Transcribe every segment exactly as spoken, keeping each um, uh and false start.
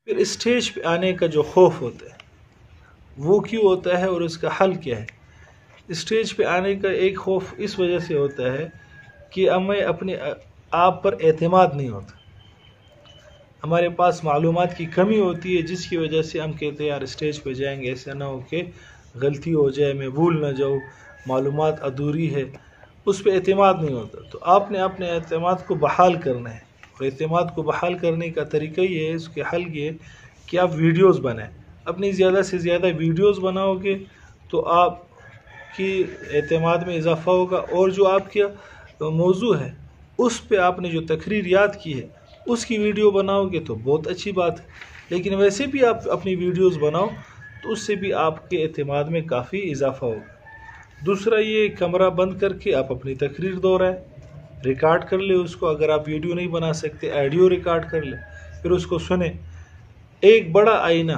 پھر اسٹیج پہ آنے کا جو خوف ہوتا ہے وہ کیوں ہوتا ہے اور اس کا حل کیا ہے؟ اسٹیج پہ آنے کا ایک خوف اس وجہ سے ہوتا ہے کہ ہمیں اپنے آپ پر اعتماد نہیں ہوتا، ہمارے پاس معلومات کی کمی ہوتی ہے، جس کی وجہ سے ہم کہتے ہیں یار اسٹیج پہ جائیں گے ایسا نہ ہو کہ غلطی ہو جائے، میں بھول نہ جاؤں، معلومات ادھوری ہے، اس پہ اعتماد نہیں ہوتا۔ تو آپ نے اپنے اعتماد کو بحال کرنا ہے، اور اعتماد کو بحال کرنے کا طریقہ یہ ہے، اس کے حل یہ ہے کہ آپ ویڈیوز بنائیں، اپنی زیادہ سے زیادہ ویڈیوز بناؤ گے تو آپ کی اعتماد میں اضافہ ہوگا، اور جو آپ کا موضوع ہے اس پہ آپ نے جو تقریر یاد کی ہے اس کی ویڈیو بناؤ گے تو بہت اچھی بات ہے، لیکن ویسے بھی آپ اپنی ویڈیوز بناؤ تو اس سے بھی آپ کے اعتماد میں کافی اضافہ ہوگا۔ دوسرا یہ کمرہ بند کر کے آپ اپنی تقریر دہرائیں، ریکارڈ کر لیں اس کو، اگر آپ ویڈیو نہیں بنا سکتے آڈیو ریکارڈ کر لیں، پھر اس کو سنیں۔ ایک بڑا آئینہ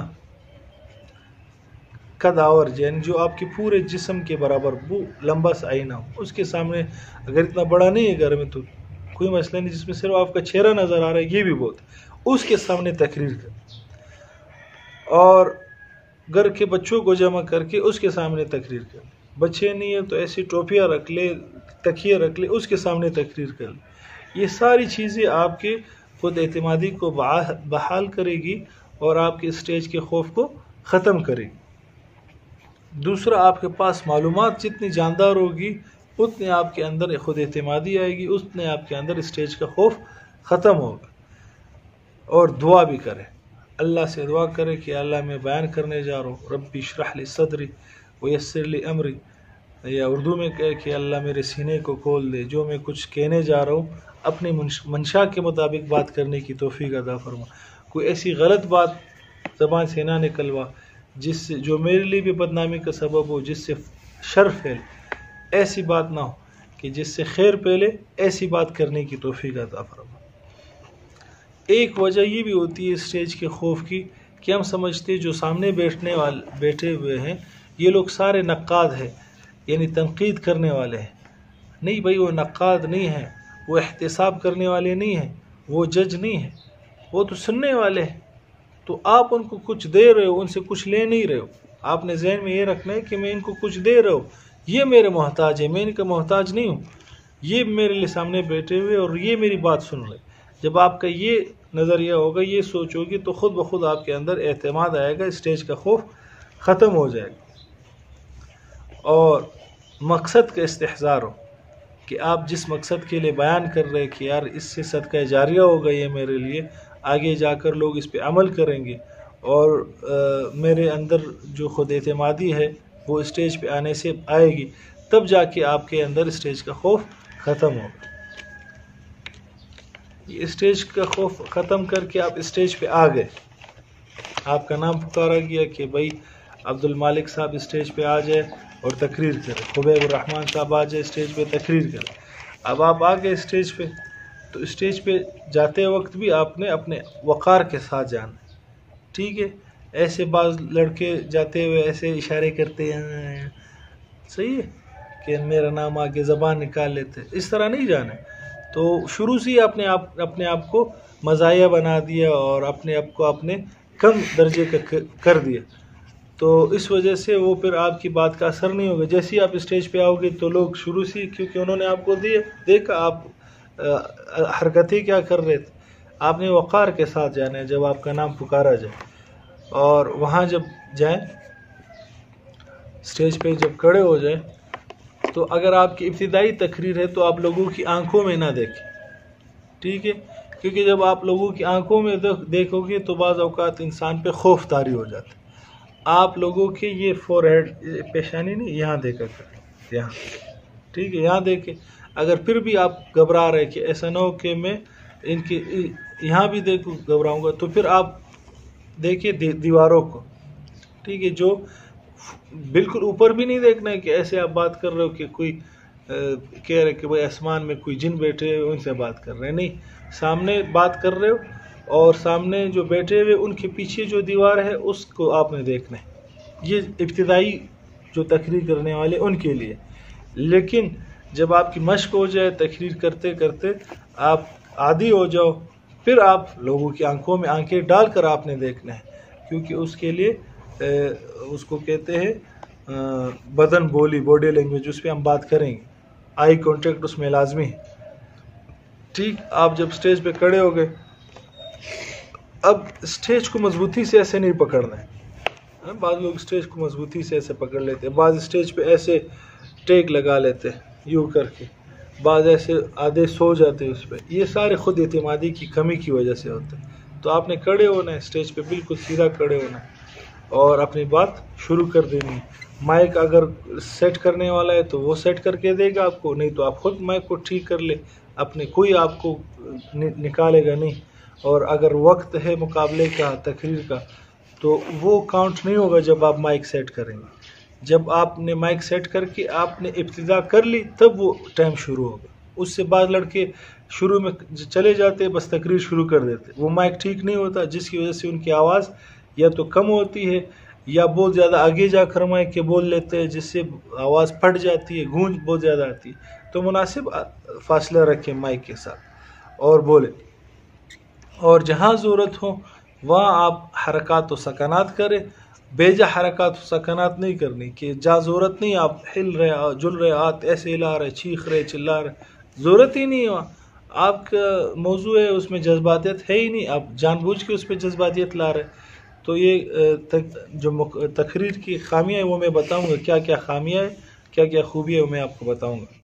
قداور یعنی جو آپ کے پورے جسم کے برابر وہ لمبا سا آئینہ ہو، اس کے سامنے، اگر اتنا بڑا نہیں ہے گھر میں تو کوئی مسئلہ نہیں، جس میں صرف آپ کا چہرہ نظر آ رہا ہے یہ بھی بہت، اس کے سامنے تقریر کر، اور گھر کے بچوں کو جمع کر کے اس کے سامنے تقریر کر، بچے نہیں ہیں تو ایسی ٹوپیاں رکھ لے، تکیے رکھ لے، اس کے سامنے تقریر کر لے۔ یہ ساری چیزیں آپ کے خود اعتمادی کو بحال کرے گی اور آپ کے اسٹیج کے خوف کو ختم کرے گی۔ دوسرا، آپ کے پاس معلومات جتنی جاندار ہوگی اتنے آپ کے اندر خود اعتمادی آئے گی، اتنے آپ کے اندر اسٹیج کا خوف ختم ہوگا۔ اور دعا بھی کریں، اللہ سے دعا کرے کہ اللہ میں بیان کرنے جا رہا ہوں، ربی اشرح لی صدری ویسر لی امری، یا اردو میں کہے کہ اللہ میرے سینے کو کھول دے، جو میں کچھ کہنے جا رہا ہوں اپنی منشا کے مطابق بات کرنے کی توفیق عطا فرما، کوئی ایسی غلط بات زبان سے نہ نکلوا جس سے جو میرے لیے بھی بدنامی کا سبب ہو، جس سے شر پھیلے، ایسی بات نہ ہو کہ جس سے خیر پھیلے، ایسی بات کرنے کی توفیق عطا فرما۔ ایک وجہ یہ بھی ہوتی ہے اسٹیج کے خوف کی کہ ہم سمجھتے جو سامنے بیٹھنے والے بیٹھے ہوئے ہیں یہ لوگ سارے نقاد ہیں، یعنی تنقید کرنے والے ہیں۔ نہیں بھائی، وہ نقاد نہیں ہیں، وہ احتساب کرنے والے نہیں ہیں، وہ جج نہیں ہیں، وہ تو سننے والے ہیں۔ تو آپ ان کو کچھ دے رہے ہو، ان سے کچھ لے نہیں رہے ہو، آپ نے ذہن میں یہ رکھنا ہے کہ میں ان کو کچھ دے رہا ہوں، یہ میرے محتاج ہے، میں ان کا محتاج نہیں ہوں، یہ میرے لیے سامنے بیٹھے ہوئے اور یہ میری بات سن رہے۔ جب آپ کا یہ نظریہ ہوگا، یہ سوچ ہوگی، تو خود بخود آپ کے اندر اعتماد آئے گا، اسٹیج کا خوف ختم ہو جائے گا۔ اور مقصد کا استحضار ہو کہ آپ جس مقصد کے لیے بیان کر رہے کہ یار اس سے صدقہ جاریہ ہوگا، یہ میرے لیے آگے جا کر لوگ اس پہ عمل کریں گے، اور میرے اندر جو خود اعتمادی ہے وہ اسٹیج پہ آنے سے آئے گی، تب جا کے آپ کے اندر اسٹیج کا خوف ختم ہوگا۔ یہ اسٹیج کا خوف ختم کر کے آپ اسٹیج پہ آ گئے، آپ کا نام پکارا گیا کہ بھائی عبد المالک صاحب اسٹیج پہ آ جائے اور تقریر کرے، خبیب الرحمن صاحب آ جائے اسٹیج پہ تقریر کرے۔ اب آپ آ گئے اسٹیج پہ، تو اسٹیج پہ جاتے وقت بھی آپ نے اپنے وقار کے ساتھ جانا، ٹھیک ہے؟ ایسے بعض لڑکے جاتے ہوئے ایسے اشارے کرتے ہیں، صحیح ہے کہ میرا نام آگے زبان نکال لیتے، اس طرح نہیں جانا۔ تو شروع سے ہی اپنے آپ اپنے آپ کو مزاحیہ بنا دیا اور اپنے آپ کو اپنے کم درجے کا کر دیا، تو اس وجہ سے وہ پھر آپ کی بات کا اثر نہیں ہوگا۔ جیسے ہی آپ اسٹیج پہ آؤ گے تو لوگ شروع سے، کیونکہ انہوں نے آپ کو دیا دیکھا آپ حرکتیں کیا کر رہے تھے، آپ نے وقار کے ساتھ جانا ہے جب آپ کا نام پکارا جائے۔ اور وہاں جب جائیں، اسٹیج پہ جب کھڑے ہو جائیں، تو اگر آپ کی ابتدائی تقریر ہے تو آپ لوگوں کی آنکھوں میں نہ دیکھیں، ٹھیک ہے؟ کیونکہ جب آپ لوگوں کی آنکھوں میں دیکھو گے تو بعض اوقات انسان پہ خوف طاری ہو جاتا ہے۔ آپ لوگوں کے یہ فور ہیڈ، پیشانی نہیں، یہاں دیکھا کریں، یہاں، ٹھیک ہے؟ یہاں دیکھیں۔ اگر پھر بھی آپ گھبرا رہے کہ ایسا نہ ہو کہ میں ان کے یہاں بھی دیکھوں گھبراؤں گا، تو پھر آپ دیکھیں دیواروں کو، ٹھیک ہے؟ جو بالکل اوپر بھی نہیں دیکھنا ہے کہ ایسے آپ بات کر رہے ہو کہ کوئی کہہ رہے کہ بھائی آسمان میں کوئی جن بیٹھے ہوئے ان سے بات کر رہے ہیں، نہیں، سامنے بات کر رہے ہو، اور سامنے جو بیٹھے ہوئے ان کے پیچھے جو دیوار ہے اس کو آپ نے دیکھنا ہے۔ یہ ابتدائی جو تقریر کرنے والے ان کے لیے۔ لیکن جب آپ کی مشق ہو جائے تقریر کرتے کرتے، آپ عادی ہو جاؤ پھر آپ لوگوں کی آنکھوں میں آنکھیں ڈال کر آپ نے دیکھنا ہے، کیونکہ اس کے لیے اس کو کہتے ہیں بدن بولی، باڈی لینگویج، اس پہ ہم بات کریں گے، آئی کانٹیکٹ اس میں لازمی ہے۔ ٹھیک، آپ جب سٹیج پہ کھڑے ہو گئے، اب سٹیج کو مضبوطی سے ایسے نہیں پکڑنا ہے، بعض لوگ سٹیج کو مضبوطی سے ایسے پکڑ لیتے ہیں، بعض سٹیج پہ ایسے ٹیک لگا لیتے ہیں یوں کر کے، بعض ایسے آدھے سو جاتے ہیں اس پہ، یہ سارے خود اعتمادی کی کمی کی وجہ سے ہوتے ہیں۔ تو آپ نے کھڑے ہونا ہے، سٹیج پہ بالکل سیدھا کھڑے ہونا ہے اور اپنی بات شروع کر دینی ہے۔ مائک اگر سیٹ کرنے والا ہے تو وہ سیٹ کر کے دے گا آپ کو، نہیں تو آپ خود مائک کو ٹھیک کر لے اپنے، کوئی آپ کو نکالے گا نہیں۔ اور اگر وقت ہے مقابلے کا، تقریر کا، تو وہ کاؤنٹ نہیں ہوگا جب آپ مائک سیٹ کریں گے۔ جب آپ نے مائک سیٹ کر کے آپ نے ابتدا کر لی تب وہ ٹائم شروع ہوگا۔ اس سے بعض لڑکے شروع میں چلے جاتے بس تقریر شروع کر دیتے، وہ مائک ٹھیک نہیں ہوتا جس کی وجہ سے ان کی آواز یا تو کم ہوتی ہے یا بہت زیادہ آگے جا کر مائک کے بول لیتے ہیں جس سے آواز پھٹ جاتی ہے، گونج بہت زیادہ آتی ہے۔ تو مناسب فاصلہ رکھیں مائک کے ساتھ اور بولیں، اور جہاں ضرورت ہو وہاں آپ حرکات و سکنات کریں، بے جا حرکات و سکنات نہیں کرنی کہ جہاں ضرورت نہیں آپ ہل رہے، جل رہے، ہاتھ ایسے ہلا رہے، چیخ رہے، چلا رہے، ضرورت ہی نہیں ہو۔ آپ کا موضوع ہے اس میں جذباتیت ہے ہی نہیں، آپ جان بوجھ کے اس پہ جذباتیت لا رہے۔ تو یہ جو تقریر کی خامیاں ہیں وہ میں بتاؤں گا، کیا کیا خامیاں ہیں، کیا کیا خوبیاں ہیں وہ میں آپ کو بتاؤں گا۔